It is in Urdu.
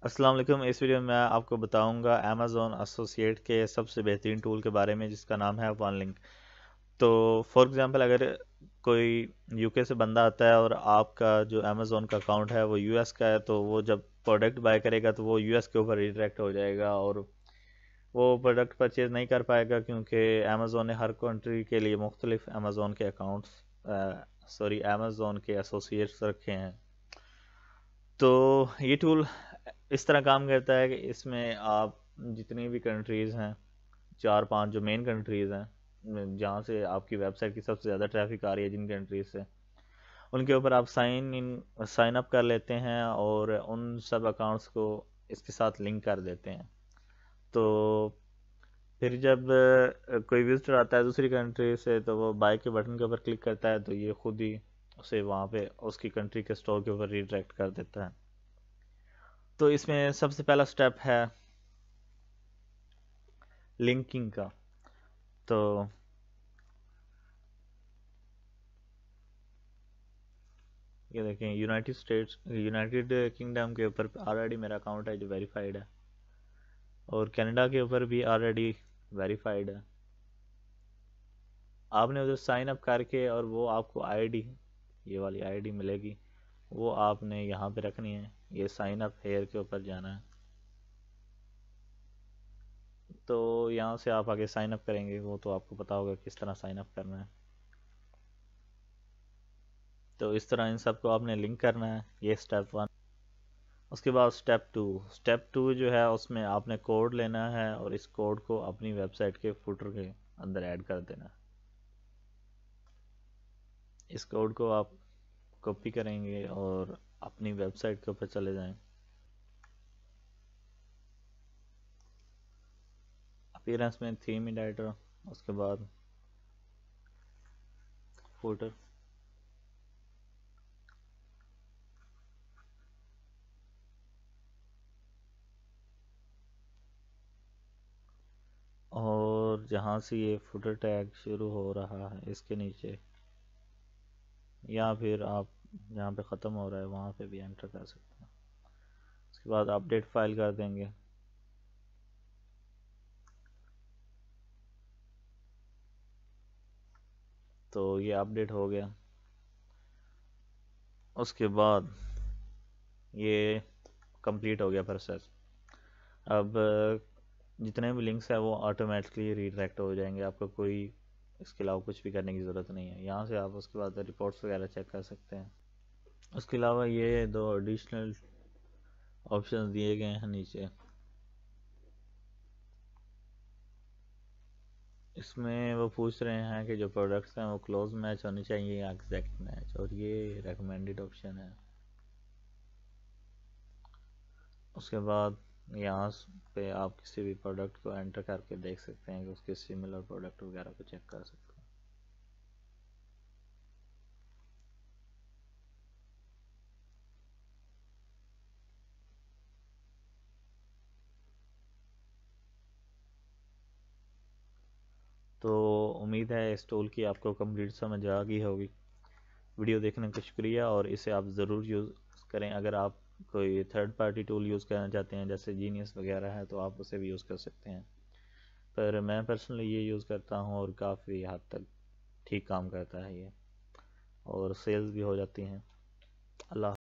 السلام علیکم۔ اس ویڈیو میں آپ کو بتاؤں گا امیزون ایسوسیٹ کے سب سے بہترین ٹول کے بارے میں، جس کا نام ہے ون لنک۔ تو فار ایگزامپل، اگر کوئی یو کے سے بندہ آتا ہے اور آپ کا جو امیزون کا اکاؤنٹ ہے وہ یو ایس کا ہے، تو وہ جب پروڈکٹ بائی کرے گا تو وہ یو ایس کے اوپر ریڈائریکٹ ہو جائے گا اور وہ پروڈکٹ پرچیز نہیں کر پائے گا، کیونکہ امیزون نے ہر کنٹری کے لیے مختلف امیزون کے امیزون کے ایسوسیٹس رکھے ہیں۔ تو یہ ٹول اس طرح کام کرتا ہے کہ اس میں آپ جتنی بھی کنٹریز ہیں، 4-5 جو مین کنٹریز ہیں جہاں سے آپ کی ویب سائٹ کی سب سے زیادہ ٹریفک آ رہی ہے، جن کنٹریز سے، ان کے اوپر آپ سائن اپ کر لیتے ہیں اور ان سب اکاؤنٹس کو اس کے ساتھ لنک کر دیتے ہیں۔ تو پھر جب کوئی وزٹر آتا ہے دوسری کنٹری سے، تو وہ بائی کے بٹن کے اوپر کلک کرتا ہے تو یہ خود ہی اسے وہاں پہ اس کی کنٹری کے اسٹور کے اوپر ریڈائریکٹ کر دیتا ہے۔ تو اس میں سب سے پہلا سٹیپ ہے لنکنگ کا۔ تو یہ دیکھیں، یونائٹڈ کنگڈم کے اوپر آلریڈی میرا اکاؤنٹ ہے جو ویریفائڈ ہے، اور کینیڈا کے اوپر بھی آلریڈی ویریفائڈ ہے۔ آپ نے ادھر سائن اپ کر کے، اور وہ آپ کو آئی ڈی، یہ والی آئی ڈی ملے گی، وہ آپ نے یہاں پہ رکھنی ہے۔ یہ سائن اپ ہیئر کے اوپر جانا ہے، تو یہاں سے آپ آگے سائن اپ کریں گے، وہ تو آپ کو پتا ہوگا کس طرح سائن اپ کرنا ہے۔ تو اس طرح ان سب کو آپ نے لنک کرنا ہے، یہ سٹیپ 1۔ اس کے بعد سٹیپ 2 جو ہے، اس میں آپ نے کوڈ لینا ہے اور اس کوڈ کو اپنی ویب سائٹ کے فوٹر کے اندر ایڈ کر دینا ہے۔ اس کوڈ کو آپ کاپی کریں گے اور اپنی ویب سائٹ کے اوپر چلے جائیں، اپیرنس میں تھیم ایڈیٹر، اس کے بعد فوٹر، اور جہاں سے یہ فوٹر ٹیگ شروع ہو رہا ہے اس کے نیچے، یا پھر آپ جہاں پہ ختم ہو رہا ہے وہاں پہ بھی انٹر کر سکتے ہیں۔ اس کے بعد اپڈیٹ فائل کر دیں گے۔ تو یہ اپڈیٹ ہو گیا۔ اس کے بعد یہ کمپلیٹ ہو گیا پروسیس۔ اب جتنے بھی لنکس ہیں وہ آٹومیٹکلی ریڈائریکٹ ہو جائیں گے، آپ کو کوئی اس کے علاوہ کچھ بھی کرنے کی ضرورت نہیں ہے۔ یہاں سے آپ اس کے بعد رپورٹس وغیرہ چیک کر سکتے ہیں۔ اس کے علاوہ یہ 2 ایڈیشنل آپشنز دیے گئے ہیں نیچے، اس میں وہ پوچھ رہے ہیں کہ جو پروڈکٹس ہیں وہ کلوز میچ ہونے چاہیے یا ایگزیکٹ میچ، اور یہ ریکمینڈڈ آپشن ہے۔ اس کے بعد یہاں پہ آپ کسی بھی پروڈکٹ کو انٹر کر کے دیکھ سکتے ہیں کہ اس کے سملر پروڈکٹ وغیرہ کو چیک کر سکتے ہیں۔ تو امید ہے اس ٹول کی آپ کو کمپلیٹ سمجھ آ گئی ہوگی۔ ویڈیو دیکھنے کا شکریہ، اور اسے آپ ضرور یوز کریں۔ اگر آپ کوئی تھرڈ پارٹی ٹول یوز کرنا چاہتے ہیں جیسے جینیس وغیرہ ہے، تو آپ اسے بھی یوز کر سکتے ہیں، پر میں پرسنلی یہ یوز کرتا ہوں اور کافی حد تک ٹھیک کام کرتا ہے یہ، اور سیلز بھی ہو جاتی ہیں۔ اللہ